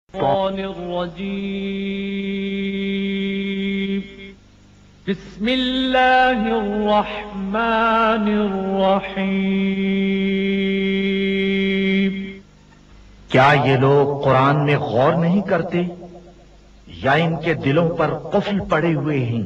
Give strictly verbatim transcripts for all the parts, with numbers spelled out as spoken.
الشيطان الرجيم بسم الله الرحمن الرحيم کیا یہ لوگ قرآن میں غور نہیں کرتے یا ان کے دلوں پر قفل پڑے ہوئے ہیں؟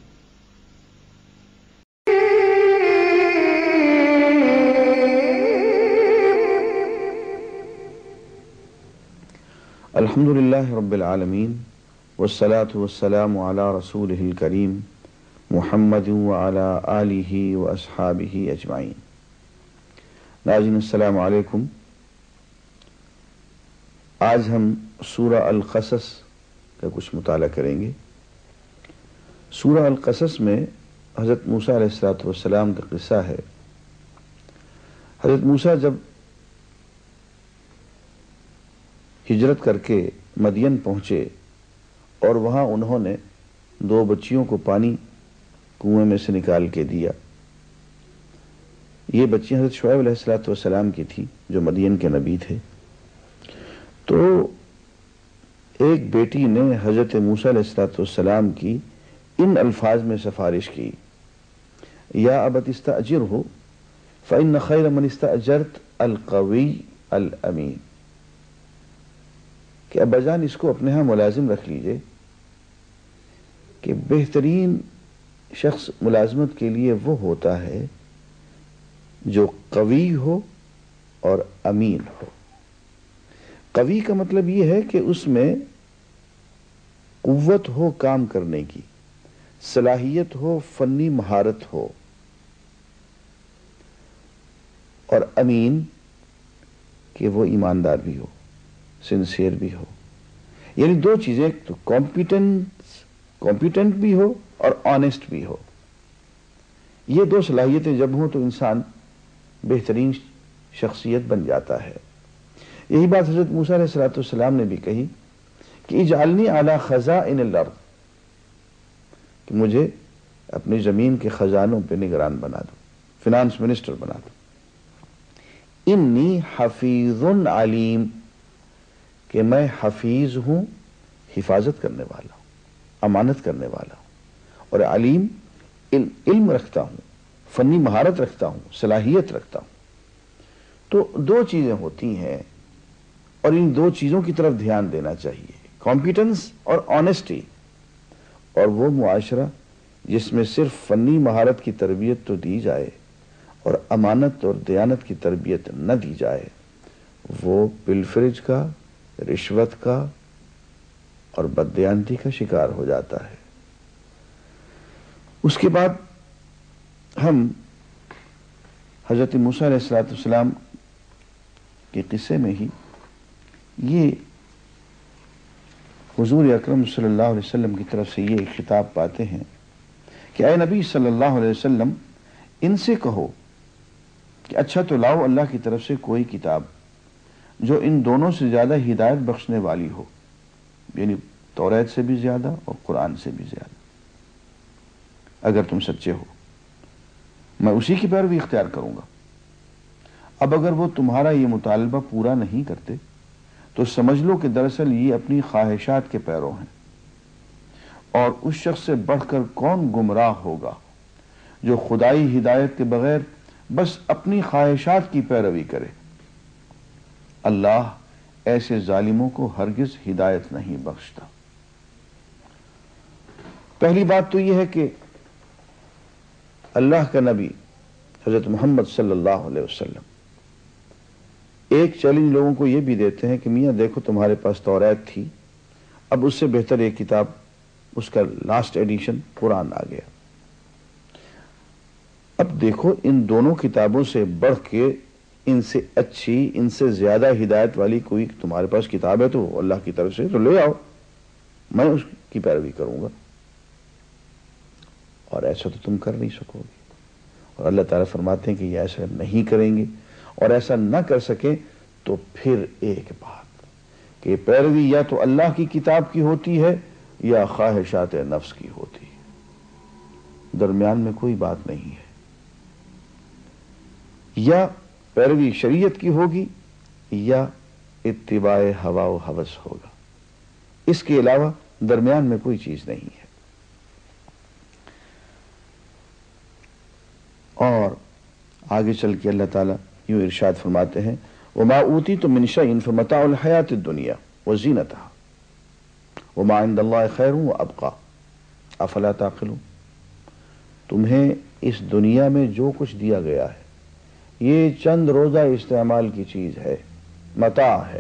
الحمد للہ رب العالمین والصلاة والسلام علی رسولہ الکریم محمد وعلی آلہ واصحابہ اجمعین۔ ناظرین السلام علیکم۔ آج ہم سورہ القصص کا کچھ مطالعہ کریں گے۔ سورہ القصص میں حضرت موسیٰ علیہ السلام کا قصہ ہے۔ حضرت موسیٰ جب ہجرت کر کے مدین پہنچے اور وہاں انہوں نے دو بچیوں کو پانی کنویں میں سے نکال کے دیا۔ یہ بچیاں حضرت شعیب علیہ السلام کی تھی جو مدین کے نبی تھے۔ تو ایک بیٹی نے حضرت موسیٰ علیہ السلام کی ان الفاظ میں سفارش کی، یا ابت استاجرہ فإن خیر من استاجرت القوی الامین، کہ ابا جان اس کو اپنے ہاں ملازم رکھ لیجئے کہ بہترین شخص ملازمت کے لیے وہ ہوتا ہے جو قوی ہو اور امین ہو۔ قوی کا مطلب یہ ہے کہ اس میں قوت ہو کام کرنے کی، صلاحیت ہو، فنی مہارت ہو، اور امین کہ وہ ایماندار بھی ہو، سنسیئر بھی ہو۔ یعنی دو چیزیں، تو کمپیٹنس کمپیٹنٹ بھی ہو اور آنیسٹ بھی ہو۔ یہ دو صلاحیتیں جب ہوں تو انسان بہترین شخصیت بن جاتا ہے۔ یہی بات حضرت موسیٰ علیہ السلام نے بھی کہی کہ اجعلنی علی خزائن الارض، کہ مجھے اپنی زمین کے خزانوں پہ نگران بنا دو، فینانس منسٹر بنا دو۔ انی حفیظ علیم، کہ میں حفیظ ہوں، حفاظت کرنے والا ہوں، امانت کرنے والا ہوں، اور علیم علم رکھتا ہوں، فنی مہارت رکھتا ہوں، صلاحیت رکھتا ہوں۔ تو دو چیزیں ہوتی ہیں اور ان دو چیزوں کی طرف دھیان دینا چاہیے، کمپیٹنس اور آنیسٹی۔ اور وہ معاشرہ جس میں صرف فنی مہارت کی تربیت تو دی جائے اور امانت اور دیانت کی تربیت نہ دی جائے، وہ پلفرج کا، رشوت کا اور بددیانتی کا شکار ہو جاتا ہے۔ اس کے بعد ہم حضرت موسیٰ علیہ السلام کے قصے میں ہی یہ حضور اکرم صلی اللہ علیہ وسلم کی طرف سے یہ خطاب پاتے ہیں کہ اے نبی صلی اللہ علیہ وسلم، ان سے کہو کہ اچھا تو لاؤ اللہ کی طرف سے کوئی کتاب جو ان دونوں سے زیادہ ہدایت بخشنے والی ہو، یعنی توریت سے بھی زیادہ اور قرآن سے بھی زیادہ۔ اگر تم سچے ہو میں اسی کی پیروی اختیار کروں گا۔ اب اگر وہ تمہارا یہ مطالبہ پورا نہیں کرتے تو سمجھ لو کہ دراصل یہ اپنی خواہشات کے پیرو ہیں، اور اس شخص سے بڑھ کر کون گمراہ ہوگا جو خدائی ہدایت کے بغیر بس اپنی خواہشات کی پیروی کرے۔ اللہ ایسے ظالموں کو ہرگز ہدایت نہیں بخشتا۔ پہلی بات تو یہ ہے کہ اللہ کا نبی حضرت محمد صلی اللہ علیہ وسلم ایک چیلنج لوگوں کو یہ بھی دیتے ہیں کہ میاں دیکھو تمہارے پاس توریت تھی، اب اس سے بہتر ایک کتاب، اس کا لاسٹ ایڈیشن قرآن آ گیا۔ اب دیکھو ان دونوں کتابوں سے بڑھ کے، ان سے اچھی، ان سے زیادہ ہدایت والی کوئی تمہارے پاس کتاب ہے تو اللہ کی طرف سے تو لے آؤ، میں اس کی پیروی کروں گا۔ اور ایسا تو تم کر نہیں سکو گے، اور اللہ تعالیٰ فرماتے ہیں کہ یہ ایسا نہیں کریں گے، اور ایسا نہ کر سکیں تو پھر ایک بات کہ پیروی یا تو اللہ کی کتاب کی ہوتی ہے یا خواہشات نفس کی ہوتی ہے، درمیان میں کوئی بات نہیں ہے۔ یا پیروی شریعت کی ہوگی یا اتباع ہوا و ہوس ہوگا۔ اس کے علاوہ درمیان میں کوئی چیز نہیں ہے. اور آگے چل کے اللہ تعالیٰ یوں ارشاد فرماتے ہیں وَمَا أُوتِيتُم مِّن شَيْءٍ فَمَتَاعُ الْحَيَاةِ الدُّنْيَا وَزِينَتُهَا وَمَا عِندَ اللَّهِ خَيْرٌ وَأَبْقَىٰ أَفَلَا تَعْقِلُونَ. تمہیں اس دنیا میں جو کچھ دیا گیا ہے یہ چند روزہ استعمال کی چیز ہے، متاع ہے،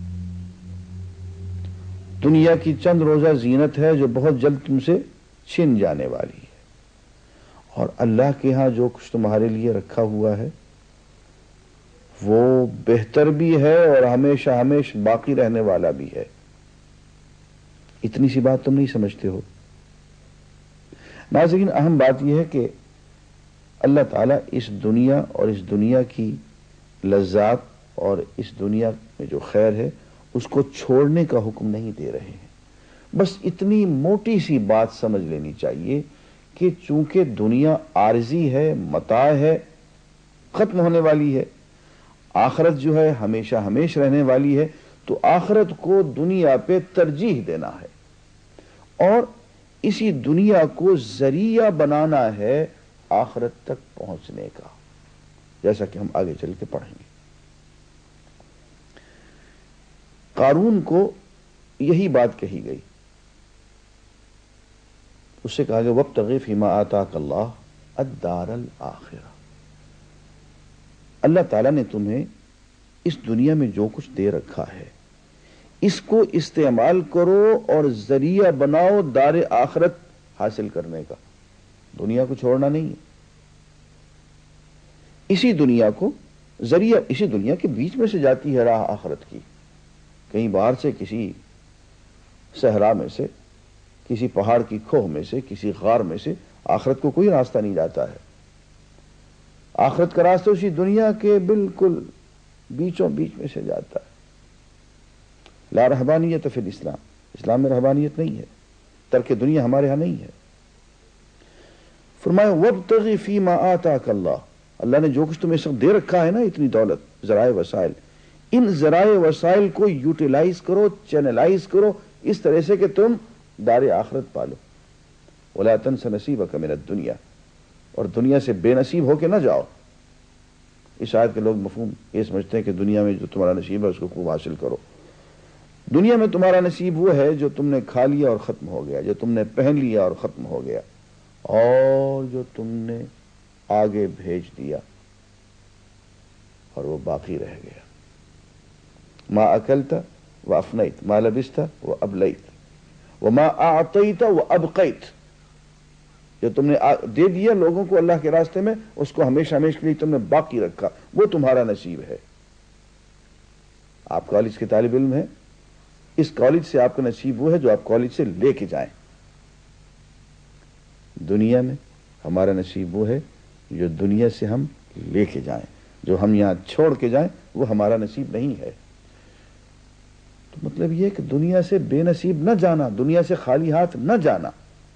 دنیا کی چند روزہ زینت ہے جو بہت جلد تم سے چھن جانے والی ہے. اور اللہ کے ہاں جو کچھ تمہارے لیے رکھا ہوا ہے وہ بہتر بھی ہے اور ہمیشہ ہمیشہ باقی رہنے والا بھی ہے. اتنی سی بات تم نہیں سمجھتے ہو؟ ناظرین، اہم بات یہ ہے کہ اللہ تعالیٰ اس دنیا اور اس دنیا کی لذات اور اس دنیا میں جو خیر ہے اس کو چھوڑنے کا حکم نہیں دے رہے ہیں. بس اتنی موٹی سی بات سمجھ لینی چاہیے کہ چونکہ دنیا عارضی ہے، متاع ہے، ختم ہونے والی ہے، آخرت جو ہے ہمیشہ ہمیشہ رہنے والی ہے، تو آخرت کو دنیا پہ ترجیح دینا ہے اور اسی دنیا کو ذریعہ بنانا ہے آخرت تک پہنچنے کا، جیسا کہ ہم آگے چل کے پڑھیں گے. قارون کو یہی بات کہی گئی. اس سے کہا گیا وَابْتَغِ فِيمَا آتَاكَ اللَّهُ الدَّارَ الْآخِرَةَ. اللہ تعالیٰ نے تمہیں اس دنیا میں جو کچھ دے رکھا ہے اس کو استعمال کرو اور ذریعہ بناؤ دار آخرت حاصل کرنے کا. دنیا کو چھوڑنا نہیں ہے، اسی دنیا کو ذریعہ، اسی دنیا کے بیچ میں سے جاتی ہے راہ آخرت کی. کہیں باہر سے، کسی صحرا میں سے، کسی پہاڑ کی کھوہ میں سے، کسی غار میں سے آخرت کو کوئی راستہ نہیں جاتا ہے. آخرت کا راستہ اسی دنیا کے بالکل بیچوں بیچ میں سے جاتا ہے. لا رہبانیت فی الاسلام، اسلام میں رہبانیت نہیں ہے، ترک دنیا ہمارے ہاں نہیں ہے. فرمایا وابتغ فیما آتاک اللہ، اللہ نے جو کچھ تمہیں سب دے رکھا ہے نا، اتنی دولت، ذرائع وسائل، ان ذرائع وسائل کو یوٹیلائز کرو، چینلائز کرو اس طرح سے کہ تم دار آخرت پالو. ولا تنس نصیبک من الدنیا، اور دنیا سے بے نصیب ہو کے نہ جاؤ. اس آیت کے لوگ مفہوم یہ سمجھتے ہیں کہ دنیا میں جو تمہارا نصیب ہے اس کو خوب حاصل کرو. دنیا میں تمہارا نصیب وہ ہے جو تم نے کھا لیا اور ختم ہو گیا، جو تم نے پہن لیا اور ختم ہو گیا، اور جو تم نے آگے بھیج دیا اور وہ باقی رہ گیا. ما اکلت و افنیت، ما لبست و ابلیت، وما اعطیت و ابقیت. جو تم نے دے دیا لوگوں کو اللہ کے راستے میں اس کو ہمیشہ ہمیشہ کے لیے تم نے باقی رکھا، وہ تمہارا نصیب ہے. آپ کالج کے طالب علم ہیں، اس کالج سے آپ کا نصیب وہ ہے جو آپ کالج سے لے کے جائیں. دنیا میں ہمارا نصیب وہ ہے جو دنیا سے ہم لے کے جائیں، جو ہم یہاں چھوڑ کے جائیں وہ ہمارا نصیب نہیں ہے. تو مطلب یہ کہ دنیا سے بے نصیب نہ جانا، دنیا سے خالی ہاتھ نہ جانا.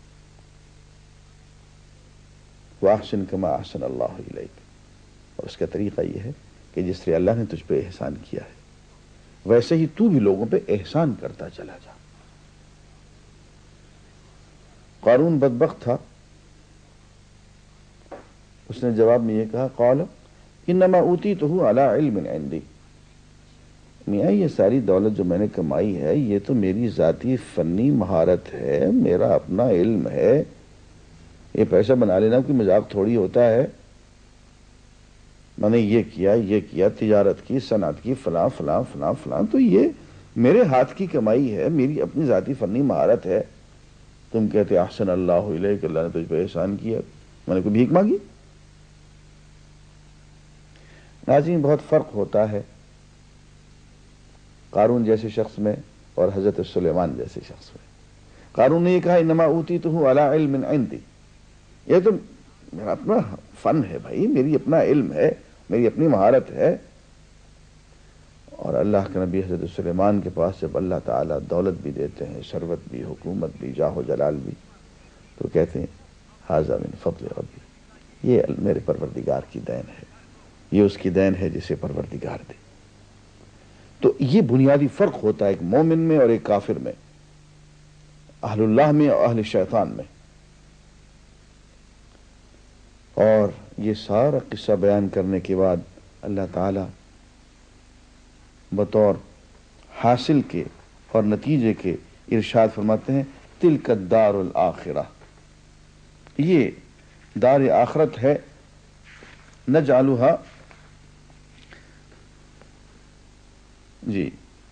وَأَحْسِنْ كَمَا أَحْسَنَ اللَّهُ إِلَيْكَ، اور اس کا طریقہ یہ ہے کہ جس طرح اللہ نے تجھ پہ احسان کیا ہے ویسے ہی تو بھی لوگوں پہ احسان کرتا چلا جا. قارون بدبخت تھا، اس نے جواب میں یہ کہا قال انما اوتیتہ علی علم عندی، میاں یہ ساری دولت جو میں نے کمائی ہے یہ تو میری ذاتی فنی مہارت ہے، میرا اپنا علم ہے. یہ پیسہ بنا لینا کوئی مذاق تھوڑی ہوتا ہے. میں نے یہ کیا یہ کیا تجارت کی، صنعت کی، فلاں فلاں فلاں فلاں، تو یہ میرے ہاتھ کی کمائی ہے، میری اپنی ذاتی فنی مہارت ہے. تم کہتے احسن اللہ الیک، اللہ نے تجھ پہ احسان کیا، میں نے کوئی بھیک مانگی؟ ناظرین، بہت فرق ہوتا ہے قارون جیسے شخص میں اور حضرت سلیمان جیسے شخص میں. قارون نے یہ کہا انما اوتیتہ علی علم عندی، یہ تو میرا اپنا فن ہے بھائی، میری اپنا علم ہے، میری اپنی مہارت ہے. اور اللہ کے نبی حضرت سلیمان کے پاس جب اللہ تعالیٰ دولت بھی دیتے ہیں، ثروت بھی، حکومت بھی، جاہ و جلال بھی، تو کہتے ہیں ھذا من فضل ربی، یہ میرے پروردگار کی دین ہے، یہ اس کی دین ہے جسے پروردگار دے. تو یہ بنیادی فرق ہوتا ہے ایک مومن میں اور ایک کافر میں. اہل اللہ میں اور اہل شیطان میں. اور یہ سارا قصہ بیان کرنے کے بعد اللہ تعالی بطور حاصل کے اور نتیجے کے ارشاد فرماتے ہیں تلک الدار الآخرہ، یہ دار آخرت ہے، نجعلھا، جی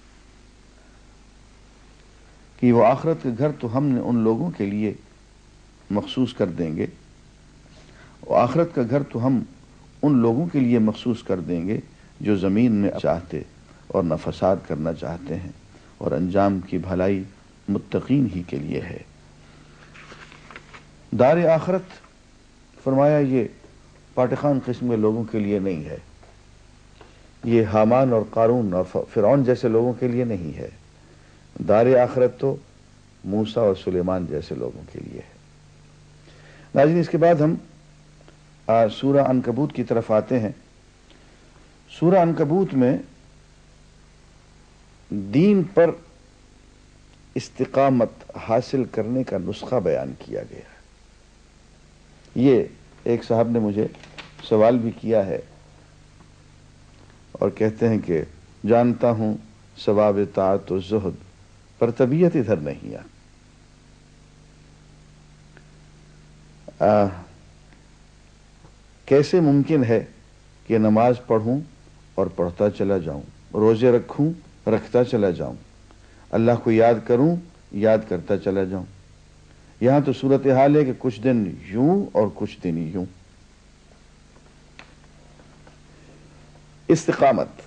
کہ وہ آخرت کے گھر تو ہم نے ان لوگوں کے لیے مخصوص کر دیں گے، وہ آخرت کا گھر تو ہم ان لوگوں کے لیے مخصوص کر دیں گے جو زمین میں چاہتے اور نہ فساد کرنا چاہتے ہیں، اور انجام کی بھلائی متقین ہی کے لیے ہے. دار آخرت فرمایا یہ پاٹخان قسم کے لوگوں کے لیے نہیں ہے، یہ حامان اور قارون اور فرعون جیسے لوگوں کے لیے نہیں ہے. دار آخرت تو موسیٰ اور سلیمان جیسے لوگوں کے لیے ہے. ناظرین، اس کے بعد ہم سورہ عنکبوت کی طرف آتے ہیں. سورہ عنکبوت میں دین پر استقامت حاصل کرنے کا نسخہ بیان کیا گیا ہے. یہ ایک صاحب نے مجھے سوال بھی کیا ہے اور کہتے ہیں کہ جانتا ہوں ثواب طاعت و زہد، پر طبیعت ادھر نہیں آ کیسے ممکن ہے کہ نماز پڑھوں اور پڑھتا چلا جاؤں، روزے رکھوں رکھتا چلا جاؤں، اللہ کو یاد کروں یاد کرتا چلا جاؤں. یہاں تو صورتحال ہے کہ کچھ دن یوں اور کچھ دن یوں. استقامت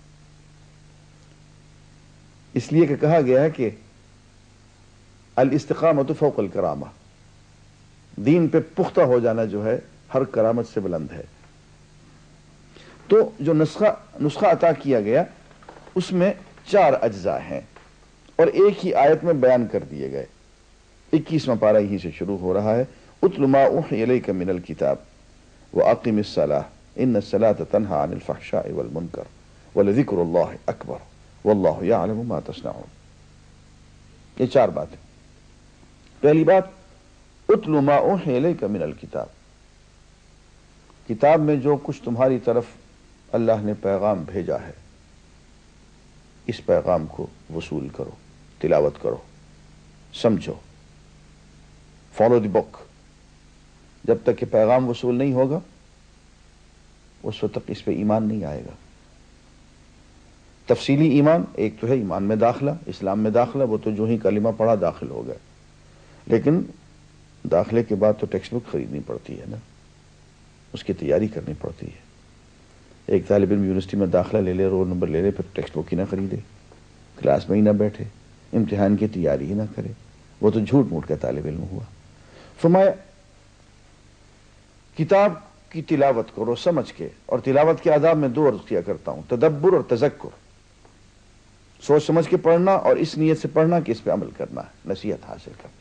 اس لیے کہ کہا گیا ہے کہ الاستقامت فوق الکرامہ، دین پہ پختہ ہو جانا جو ہے ہر کرامت سے بلند ہے. تو جو نسخہ نسخہ عطا کیا گیا اس میں چار اجزاء ہیں اور ایک ہی آیت میں بیان کر دیے گئے. اکیسواں پارہ یہیں سے شروع ہو رہا ہے. اتل ما اوحی الیک من الکتاب واقم الصلاۃ ان الصلاۃ تنہی عن الفحشاء والمنکر ولذکر اللہ اکبر واللہ یعلم ما تصنعون. یہ چار باتیں. پہلی بات اتل ما اوحی الیک من الکتاب، کتاب میں جو کچھ تمہاری طرف اللہ نے پیغام بھیجا ہے اس پیغام کو وصول کرو، تلاوت کرو، سمجھو. Follow the book. جب تک کہ پیغام وصول نہیں ہوگا اس وقت تک اس پہ ایمان نہیں آئے گا. تفصیلی ایمان ایک تو ہے ایمان میں داخلہ، اسلام میں داخلہ، وہ تو جو ہی کلمہ پڑھا داخل ہو گئے، لیکن داخلے کے بعد تو ٹیکسٹ بک خریدنی پڑتی ہے نا، اس کی تیاری کرنی پڑتی ہے. ایک طالب علم یونیورسٹی میں داخلہ لے لے، رول نمبر لے لے، پھر ٹیکسٹ بک ہی نہ خریدے، کلاس میں ہی نہ بیٹھے، امتحان کی تیاری ہی نہ کرے، وہ تو جھوٹ موٹ کا طالب علم ہوا. فرمایا کتاب کی تلاوت کرو سمجھ کے، اور تلاوت کے آداب میں دو عرض کیا کرتا ہوں، تدبر اور تذکر. سوچ سمجھ کے پڑھنا اور اس نیت سے پڑھنا کہ اس پہ عمل کرنا ہے، نصیحت حاصل کرنی.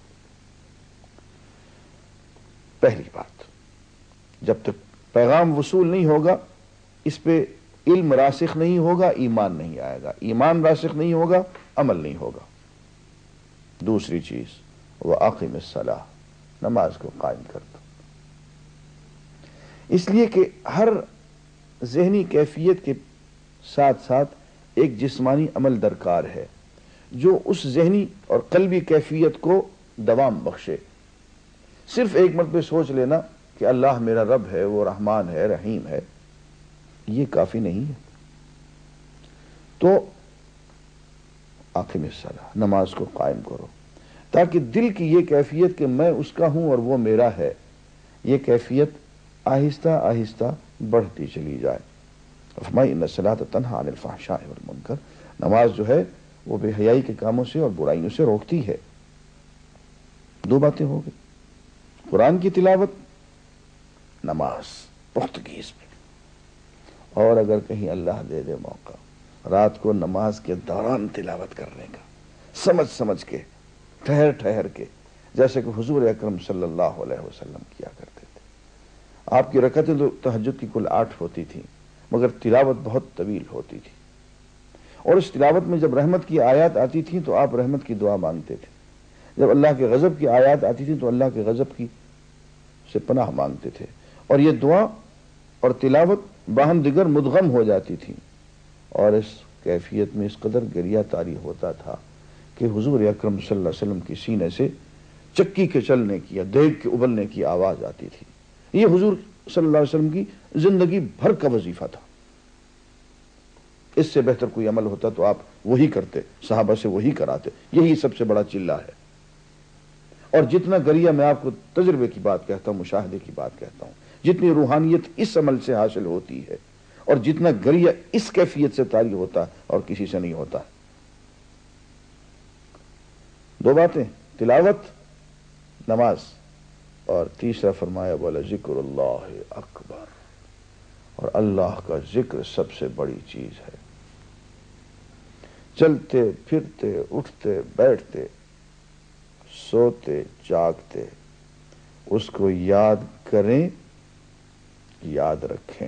پہلی بات، جب تک پیغام وصول نہیں ہوگا اس پہ علم راسخ نہیں ہوگا، ایمان نہیں آئے گا. ایمان راسخ نہیں ہوگا، عمل نہیں ہوگا. دوسری چیز وَأَقِمِ الصَّلَاةَ، نماز کو قائم کر دو. اس لیے کہ ہر ذہنی کیفیت کے ساتھ ساتھ ایک جسمانی عمل درکار ہے جو اس ذہنی اور قلبی کیفیت کو دوام بخشے. صرف ایک مرتبہ سوچ لینا کہ اللہ میرا رب ہے، وہ رحمان ہے، رحیم ہے، یہ کافی نہیں ہے. تو اقیم الصلاۃ، نماز کو قائم کرو تاکہ دل کی یہ کیفیت کہ میں اس کا ہوں اور وہ میرا ہے، یہ کیفیت آہستہ آہستہ بڑھتی چلی جائے. فرمایا ان الصلاۃ تنہی عن الفحشاء والمنکر، نماز جو ہے وہ بے حیائی کے کاموں سے اور برائیوں سے روکتی ہے. دو باتیں ہو گئی، قرآن کی تلاوت، نماز پختگی اس میں. اور اگر کہیں اللہ دے دے موقع رات کو نماز کے دوران تلاوت کرنے کا، سمجھ سمجھ کے، ٹھہر ٹھہر کے، جیسے کہ حضور اکرم صلی اللہ علیہ وسلم کیا کرتے تھے. آپ کی رکعتیں تو تہجد کی کل آٹھ ہوتی تھیں مگر تلاوت بہت طویل ہوتی تھی، اور اس تلاوت میں جب رحمت کی آیات آتی تھیں تو آپ رحمت کی دعا مانگتے تھے. جب اللہ کے غضب کی آیات آتی تھی تو اللہ کے غضب کی سے پناہ مانگتے تھے، اور یہ دعا اور تلاوت باہم دیگر مدغم ہو جاتی تھی، اور اس کیفیت میں اس قدر گریہ طاری ہوتا تھا کہ حضور اکرم صلی اللہ علیہ وسلم کی سینے سے چکی کے چلنے کی یا دیگ کے ابلنے کی آواز آتی تھی۔ یہ حضور صلی اللہ علیہ وسلم کی زندگی بھر کا وظیفہ تھا۔ اس سے بہتر کوئی عمل ہوتا تو آپ وہی کرتے، صحابہ سے وہی کراتے، یہی سب سے بڑا چلہ ہے۔ اور جتنا گریہ میں آپ کو تجربے کی بات کہتا ہوں، مشاہدے کی بات کہتا ہوں، جتنی روحانیت اس عمل سے حاصل ہوتی ہے، اور جتنا گریہ اس کیفیت سے طاری ہوتا ہے اور کسی سے نہیں ہوتا۔ دو باتیں، تلاوت، نماز، اور تیسرا فرمایا بولا ذکر اللہ اکبر، اور اللہ کا ذکر سب سے بڑی چیز ہے۔ چلتے پھرتے اٹھتے بیٹھتے سوتے جاگتے اس کو یاد کریں، یاد رکھیں،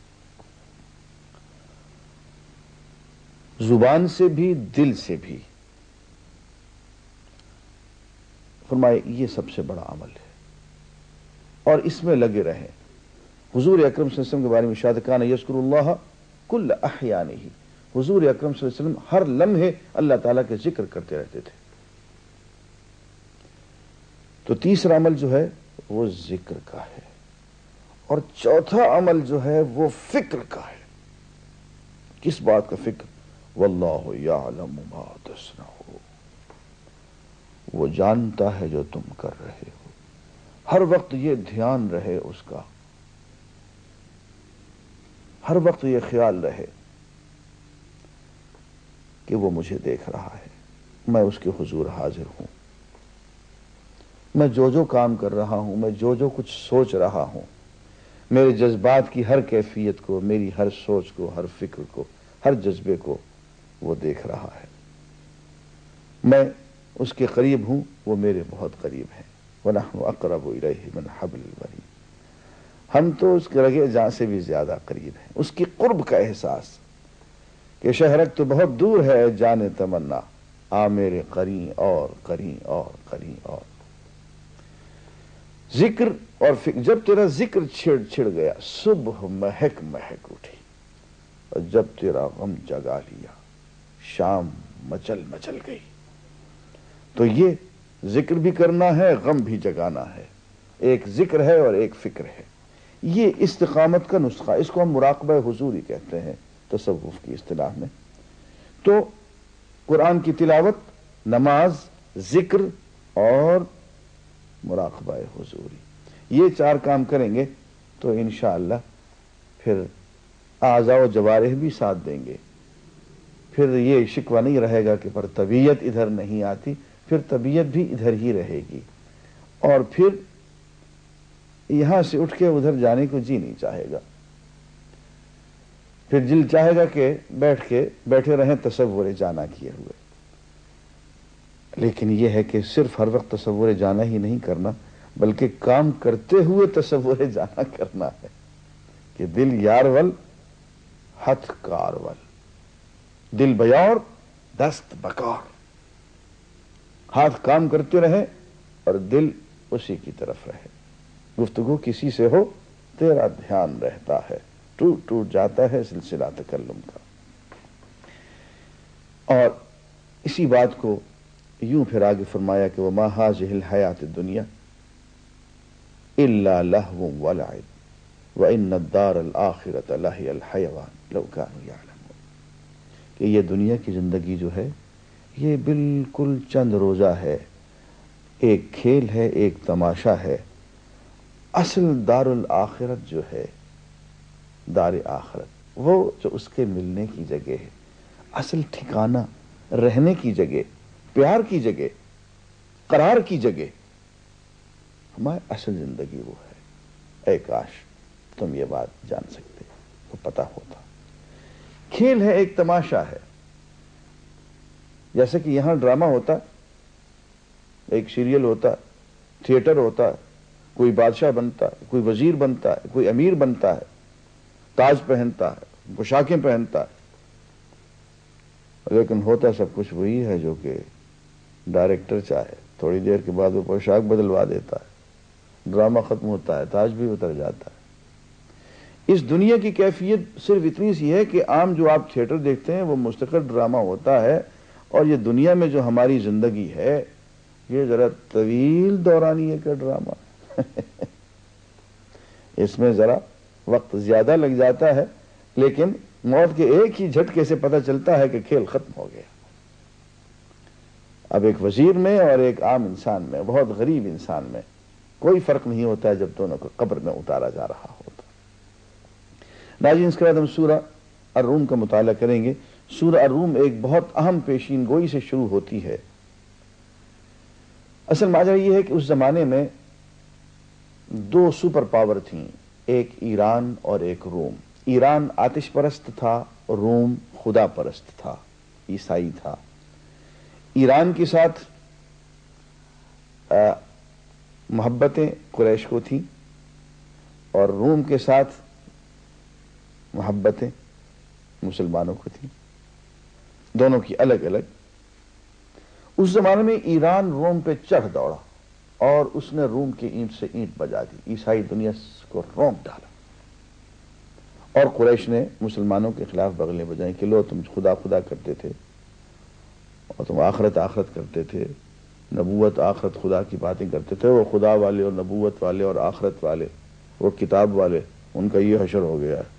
زبان سے بھی دل سے بھی۔ فرمائے یہ سب سے بڑا عمل ہے، اور اس میں لگے رہیں۔ حضور اکرم صلی اللہ علیہ وسلم کے بارے میں ارشاد کان یذکر اللہ کل احیانہ، حضور اکرم صلی اللہ علیہ وسلم ہر لمحے اللہ تعالیٰ کے ذکر کرتے رہتے تھے۔ تو تیسرا عمل جو ہے وہ ذکر کا ہے، اور چوتھا عمل جو ہے وہ فکر کا ہے۔ کس بات کا فکر؟ واللہ یعلم ما تصنعون، وہ جانتا ہے جو تم کر رہے ہو۔ ہر وقت یہ دھیان رہے اس کا، ہر وقت یہ خیال رہے کہ وہ مجھے دیکھ رہا ہے، میں اس کے حضور حاضر ہوں، میں جو جو کام کر رہا ہوں، میں جو جو کچھ سوچ رہا ہوں، میرے جذبات کی ہر کیفیت کو، میری ہر سوچ کو، ہر فکر کو، ہر جذبے کو وہ دیکھ رہا ہے۔ میں اس کے قریب ہوں، وہ میرے بہت قریب ہیں۔ وَنَحْنُ أَقْرَبُ إِلَيْهِ مِنْ حَبْلِ الْوَرِيدِ، ہم تو اس کے رگے جاں سے بھی زیادہ قریب ہیں۔ اس کی قرب کا احساس کہ شہرک تو بہت دور ہے جان تمنا، آ میرے قرین اور قرین اور قرین اور۔ ذکر اور فکر، جب تیرا ذکر چھڑ چھڑ گیا، صبح مہک مہک اٹھی، اور جب تیرا غم جگا لیا، شام مچل مچل گئی۔ تو یہ ذکر بھی کرنا ہے، غم بھی جگانا ہے، ایک ذکر ہے اور ایک فکر ہے۔ یہ استقامت کا نسخہ، اس کو ہم مراقبہ حضوری کہتے ہیں تصوف کی اصطلاح میں۔ تو قرآن کی تلاوت، نماز، ذکر اور مراقبہ حضوری، یہ چار کام کریں گے تو انشاءاللہ پھر اعضاء و جوارح بھی ساتھ دیں گے۔ پھر یہ شکوہ نہیں رہے گا کہ پر طبیعت ادھر نہیں آتی، پھر طبیعت بھی ادھر ہی رہے گی، اور پھر یہاں سے اٹھ کے ادھر جانے کو جی نہیں چاہے گا، پھر دل چاہے گا کہ بیٹھ کے بیٹھے رہیں تصور جانا کیے ہوئے۔ لیکن یہ ہے کہ صرف ہر وقت تصور جانا ہی نہیں کرنا، بلکہ کام کرتے ہوئے تصور جانا کرنا ہے کہ دل یار ول ہتھ کار ول، دل بیار دست بکار، ہاتھ کام کرتے رہے اور دل اسی کی طرف رہے۔ گفتگو کسی سے ہو تیرا دھیان رہتا ہے، ٹوٹ ٹوٹ جاتا ہے سلسلہ تکلم کا۔ اور اسی بات کو یوں پھر آگے فرمایا کہ وما هذه الحیات الدنیا الا لہو ولعب وان الدار الاخرۃ لہی الحیوان لو کانوا یعلمون، کہ یہ دنیا کی زندگی جو ہے یہ بالکل چند روزہ ہے، ایک کھیل ہے، ایک تماشا ہے۔ اصل دار الآخرت جو ہے، دار آخرت، وہ جو اس کے ملنے کی جگہ ہے، اصل ٹھکانہ، رہنے کی جگہ، پیار کی جگہ، قرار کی جگہ، ہماری اصل زندگی وہ ہے۔ اے کاش تم یہ بات جان سکتے تو پتہ ہوتا۔ کھیل ہے، ایک تماشا ہے، جیسے کہ یہاں ڈرامہ ہوتا، ایک سیریل ہوتا، تھیٹر ہوتا، کوئی بادشاہ بنتا ہے، کوئی وزیر بنتا ہے، کوئی امیر بنتا ہے، تاج پہنتا ہے، پوشاکیں پہنتا ہے، لیکن ہوتا سب کچھ وہی ہے جو کہ ڈائریکٹر چاہے۔ تھوڑی دیر کے بعد وہ پوشاک بدلوا دیتا ہے، ڈرامہ ختم ہوتا ہے، تاج بھی اتر جاتا ہے۔ اس دنیا کی کیفیت صرف اتنی سی ہے کہ عام جو آپ تھیٹر دیکھتے ہیں وہ مستقل ڈرامہ ہوتا ہے، اور یہ دنیا میں جو ہماری زندگی ہے یہ ذرا طویل دورانیے کا ڈرامہ اس میں ذرا وقت زیادہ لگ جاتا ہے، لیکن موت کے ایک ہی جھٹکے سے پتہ چلتا ہے کہ کھیل ختم ہو گیا۔ اب ایک وزیر میں اور ایک عام انسان میں، بہت غریب انسان میں کوئی فرق نہیں ہوتا ہے جب دونوں کو قبر میں اتارا جا رہا ہوتا۔ ناظرین، اس کے بعد ہم سورہ الروم کا مطالعہ کریں گے۔ سورہ الروم ایک بہت اہم پیشین گوئی سے شروع ہوتی ہے۔ اصل ماجرا یہ ہے کہ اس زمانے میں دو سپر پاور تھیں، ایک ایران اور ایک روم۔ ایران آتش پرست تھا، روم خدا پرست تھا، عیسائی تھا۔ ایران کے ساتھ محبتیں قریش کو تھیں اور روم کے ساتھ محبتیں مسلمانوں کو تھیں، دونوں کی الگ الگ۔ اس زمانے میں ایران روم پہ چڑھ دوڑا اور اس نے روم کی اینٹ سے اینٹ بجا دی، عیسائی دنیا کو رونق ڈالا، اور قریش نے مسلمانوں کے خلاف بغلیں بجائیں کہ لو تم خدا خدا کرتے تھے اور تم آخرت آخرت کرتے تھے، نبوت آخرت خدا کی باتیں کرتے تھے، وہ خدا والے اور نبوت والے اور آخرت والے، وہ کتاب والے، ان کا یہ حشر ہو گیا ہے۔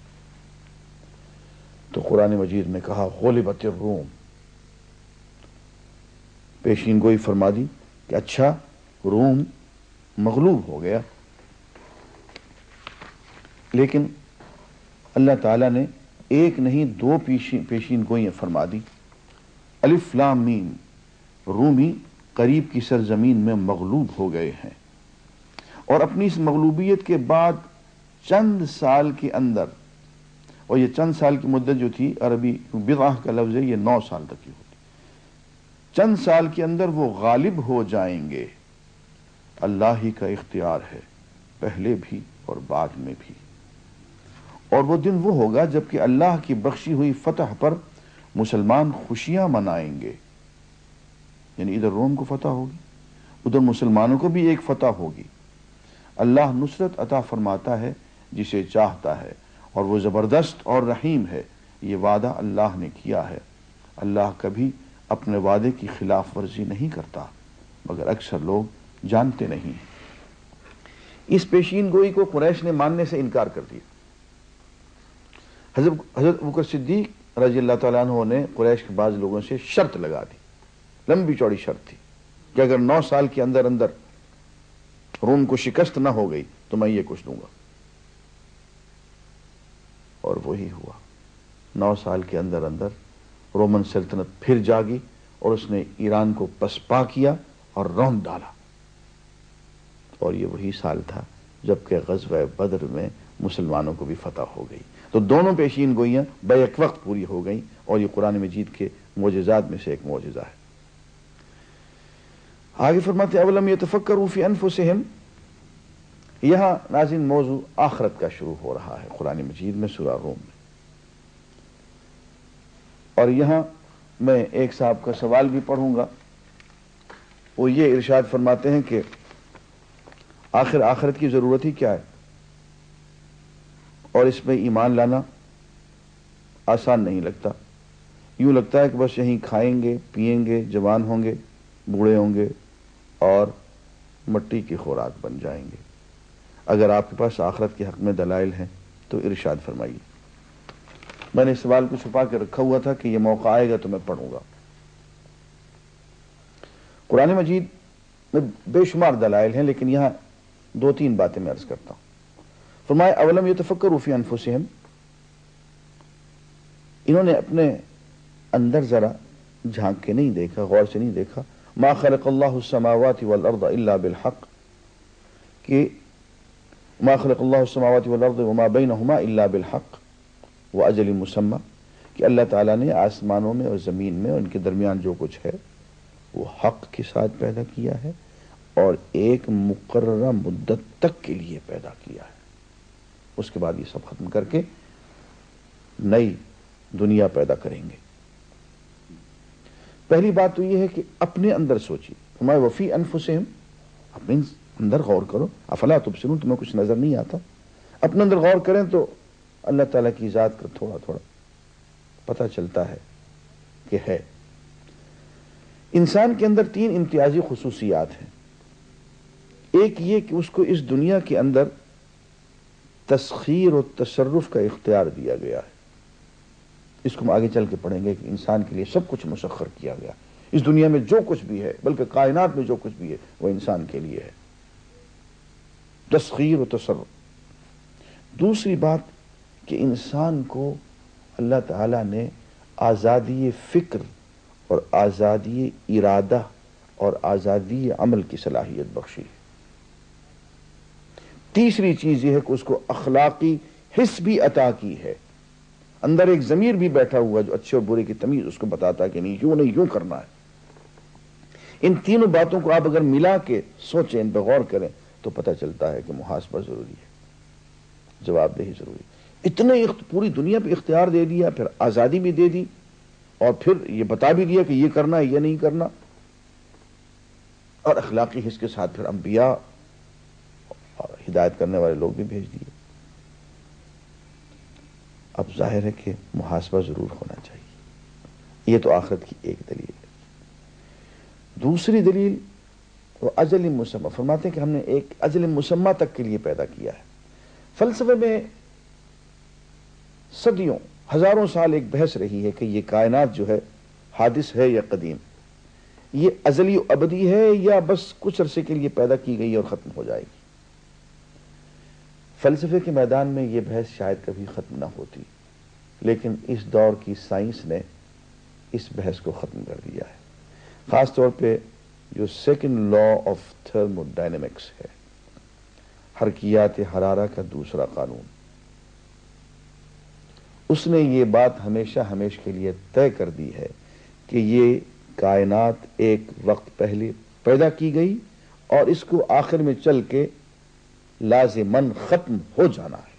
تو قرآن مجید نے کہا غلبت الروم، پیشین گوئی فرما دی کہ اچھا روم مغلوب ہو گیا۔ لیکن اللہ تعالیٰ نے ایک نہیں دو پیشین گوئیاں فرما دی۔ الف لام میم، رومی قریب کی سرزمین میں مغلوب ہو گئے ہیں، اور اپنی اس مغلوبیت کے بعد چند سال کے اندر، اور یہ چند سال کی مدت جو تھی، عربی بضعہ کا لفظ ہے، یہ نو سال تک کی ہوتی، چند سال کے اندر وہ غالب ہو جائیں گے۔ اللہ ہی کا اختیار ہے، پہلے بھی اور بعد میں بھی، اور وہ دن وہ ہوگا جبکہ اللہ کی بخشی ہوئی فتح پر مسلمان خوشیاں منائیں گے۔ یعنی ادھر روم کو فتح ہوگی، ادھر مسلمانوں کو بھی ایک فتح ہوگی۔ اللہ نصرت عطا فرماتا ہے جسے چاہتا ہے، اور وہ زبردست اور رحیم ہے۔ یہ وعدہ اللہ نے کیا ہے، اللہ کبھی اپنے وعدے کی خلاف ورزی نہیں کرتا، مگر اکثر لوگ جانتے نہیں۔ اس پیشین گوئی کو قریش نے ماننے سے انکار کر دیا۔ حضرت حضرت ابوبکر صدیق رضی اللہ تعالیٰ عنہ نے قریش کے بعض لوگوں سے شرط لگا دی، لمبی چوڑی شرط تھی کہ اگر نو سال کے اندر اندر روم کو شکست نہ ہو گئی تو میں یہ کچھ دوں گا، اور وہی ہوا۔ نو سال کے اندر اندر رومن سلطنت پھر جاگی اور اس نے ایران کو پسپا کیا اور رونق ڈالا، اور یہ وہی سال تھا جبکہ غزوہ بدر میں مسلمانوں کو بھی فتح ہو گئی۔ تو دونوں پیشین گوئیاں بیک وقت پوری ہو گئیں، اور یہ قرآن مجید کے معجزات میں سے ایک معجزہ ہے۔ آگے فرماتے ہیں اولم یتفکروا فی انفسہم، یہاں ناظرین موضوع آخرت کا شروع ہو رہا ہے قرآن مجید میں سورہ روم میں، اور یہاں میں ایک صاحب کا سوال بھی پڑھوں گا۔ وہ یہ ارشاد فرماتے ہیں کہ آخر آخرت کی ضرورت ہی کیا ہے، اور اس میں ایمان لانا آسان نہیں لگتا، یوں لگتا ہے کہ بس یہیں کھائیں گے پئیں گے جوان ہوں گے بوڑھے ہوں گے اور مٹی کی خوراک بن جائیں گے۔ اگر آپ کے پاس آخرت کے حق میں دلائل ہیں تو ارشاد فرمائیے۔ میں نے اس سوال کو چھپا کے رکھا ہوا تھا کہ یہ موقع آئے گا تو میں پڑھوں گا۔ قرآن مجید میں بے شمار دلائل ہیں، لیکن یہاں دو تین باتیں میں عرض کرتا ہوں۔ فرمایا اولم یتفکروا فی انفسہم، انہوں نے اپنے اندر ذرا جھانک کے نہیں دیکھا، غور سے نہیں دیکھا۔ ما خلق اللہ السماوات والارض الا بالحق، کہ ما خلق اللہ السماوات والارض وما بینہما الا بالحق واجل مسمى، کہ اللہ تعالیٰ نے آسمانوں میں اور زمین میں اور ان کے درمیان جو کچھ ہے وہ حق کے ساتھ پیدا کیا ہے اور ایک مقررہ مدت تک کے لیے پیدا کیا ہے، اس کے بعد یہ سب ختم کر کے نئی دنیا پیدا کریں گے۔ پہلی بات تو یہ ہے کہ اپنے اندر سوچیے، ہمارے وفی انفسہم، اپنے اندر غور کرو، افلا تبصرون، تمہیں کچھ نظر نہیں آتا؟ اپنے اندر غور کریں تو اللہ تعالیٰ کی ذات کا تھوڑا تھوڑا پتہ چلتا ہے کہ ہے۔ انسان کے اندر تین امتیازی خصوصیات ہیں۔ ایک یہ کہ اس کو اس دنیا کے اندر تسخیر و تصرف کا اختیار دیا گیا ہے۔ اس کو ہم آگے چل کے پڑھیں گے کہ انسان کے لیے سب کچھ مسخر کیا گیا، اس دنیا میں جو کچھ بھی ہے، بلکہ کائنات میں جو کچھ بھی ہے وہ انسان کے لیے ہے، تسخیر و تصرف۔ دوسری بات کہ انسان کو اللہ تعالیٰ نے آزادی فکر اور آزادی ارادہ اور آزادی عمل کی صلاحیت بخشی ہے۔ تیسری چیز یہ ہے کہ اس کو اخلاقی حس بھی عطا کی ہے، اندر ایک ضمیر بھی بیٹھا ہوا جو اچھے اور برے کی تمیز اس کو بتاتا ہے کہ نہیں، یوں نہیں، یوں کرنا ہے۔ ان تینوں باتوں کو آپ اگر ملا کے سوچیں، ان پہ غور کریں تو پتہ چلتا ہے کہ محاسبہ ضروری ہے، جواب دہی ضروری ہے۔ اتنے پوری دنیا پہ اختیار دے دیا، پھر آزادی بھی دے دی، اور پھر یہ بتا بھی دیا کہ یہ کرنا ہے، یہ نہیں کرنا، اور اخلاقی حس کے ساتھ پھر انبیاء اور ہدایت کرنے والے لوگ بھی بھیج دیے۔ اب ظاہر ہے کہ محاسبہ ضرور ہونا چاہیے۔ یہ تو آخرت کی ایک دلیل ہے۔ دوسری دلیل وہ اجل مسمى، فرماتے ہیں کہ ہم نے ایک اجل مسمى تک کے لیے پیدا کیا ہے۔ فلسفے میں صدیوں، ہزاروں سال ایک بحث رہی ہے کہ یہ کائنات جو ہے حادث ہے یا قدیم، یہ ازلی و ابدی ہے یا بس کچھ عرصے کے لیے پیدا کی گئی اور ختم ہو جائے گی۔ فلسفے کے میدان میں یہ بحث شاید کبھی ختم نہ ہوتی، لیکن اس دور کی سائنس نے اس بحث کو ختم کر دیا ہے، خاص طور پہ جو second law of thermodynamics ہے، حرکیات حرارہ کا دوسرا قانون۔ اس نے یہ بات ہمیشہ ہمیشہ کے لیے طے کر دی ہے کہ یہ کائنات ایک وقت پہلے پیدا کی گئی اور اس کو آخر میں چل کے لازماً ختم ہو جانا ہے۔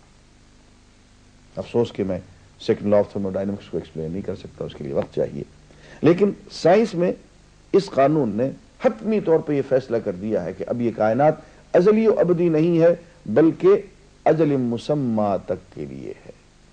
افسوس کہ میں second law of thermodynamics کو ایکسپلین نہیں کر سکتا، اس کے لیے وقت چاہیے، لیکن سائنس میں اس قانون نے حتمی طور پہ یہ فیصلہ کر دیا ہے کہ اب یہ کائنات ازلی و ابدی نہیں ہے بلکہ اجل مسمى تک کے لیے ہے۔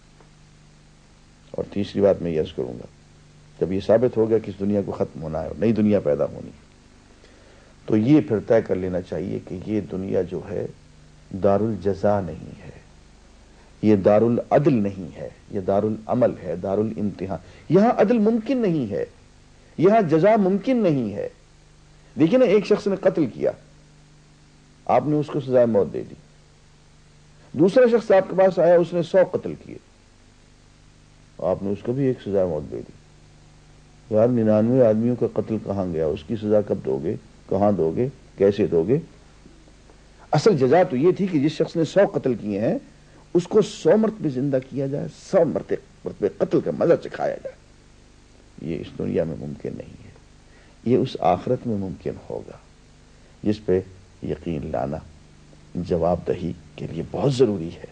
اور تیسری بات میں یہ عرض کروں گا، جب یہ ثابت ہو گیا کہ اس دنیا کو ختم ہونا ہے اور نئی دنیا پیدا ہونی ہے، تو یہ پھر طے کر لینا چاہیے کہ یہ دنیا جو ہے دار الجزا نہیں ہے، یہ دار العدل نہیں ہے، یہ دار العمل ہے، دار الامتحان۔ یہاں عدل ممکن نہیں ہے، یہاں جزا ممکن نہیں ہے۔ دیکھیں نا، ایک شخص نے قتل کیا، آپ نے اس کو سزائے موت دے دی، دوسرا شخص آپ کے پاس آیا، اس نے سو قتل کیے، آپ نے اس کو بھی ایک سزائے موت دے دی۔ یار ننانوے آدمیوں کا قتل کہاں گیا، اس کی سزا کب دو گے، کہاں دو گے، کیسے دو گے؟ اصل جزا تو یہ تھی کہ جس شخص نے سو قتل کیے ہیں اس کو سو مرتبہ زندہ کیا جائے، سو مرتبہ قتل کا مزہ چکھایا جائے۔ یہ اس دنیا میں ممکن نہیں ہے، یہ اس آخرت میں ممکن ہوگا جس پہ یقین لانا جواب دہی کے لیے بہت ضروری ہے۔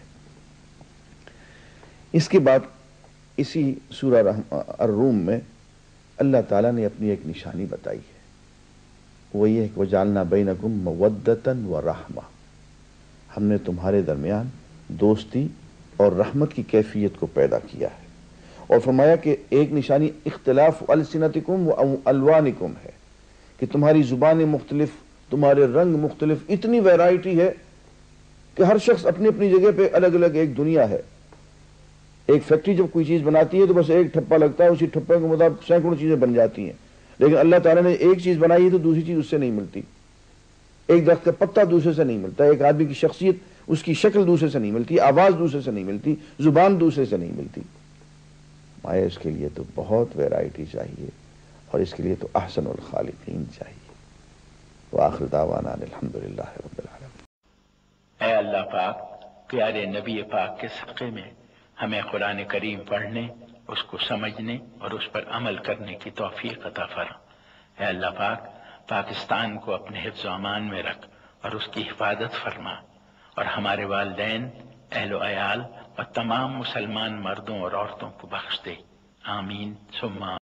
اس کے بعد اسی سورہ الروم میں اللہ تعالیٰ نے اپنی ایک نشانی بتائی ہے، وہ یہ ہے کہ وَجَعَلْنَا بَيْنَكُمْ مَوَدَّةً وَرَحْمَةً، ہم نے تمہارے درمیان دوستی اور رحمت کی کیفیت کو پیدا کیا ہے، اور فرمایا کہ ایک نشانی اختلاف السنتکم و الوانکم ہے، کہ تمہاری زبانیں مختلف، تمہارے رنگ مختلف، اتنی ویرائٹی ہے کہ ہر شخص اپنی اپنی جگہ پہ الگ الگ ایک دنیا ہے۔ ایک فیکٹری جب کوئی چیز بناتی ہے تو بس ایک ٹھپا لگتا ہے، اسی ٹھپے کے مطابق سینکڑوں چیزیں بن جاتی ہیں، لیکن اللہ تعالیٰ نے ایک چیز بنائی ہے تو دوسری چیز اس سے نہیں ملتی، ایک درخت کا پتا دوسرے سے نہیں ملتا، ایک آدمی کی شخصیت، اس کی شکل دوسرے سے نہیں ملتی، آواز دوسرے سے نہیں ملتی، زبان دوسرے سے نہیں ملتی۔ مایا اس کے لیے تو بہت ویرائٹی چاہیے، اور اس کے لیے تو احسن الخالقین چاہیے۔ وآخر دعوانا الحمدللہ رب العالمین۔ اے اللہ پاک، پیارے نبی پاک کے صدقے میں ہمیں قرآن کریم پڑھنے، اس کو سمجھنے اور اس پر عمل کرنے کی توفیق عطا فرما۔ اے اللہ پاک، پاکستان کو اپنے حفظ و امان میں رکھ اور اس کی حفاظت فرما، اور ہمارے والدین، اہل و عیال اور تمام مسلمان مردوں اور عورتوں کو بخش دے۔ آمین ثم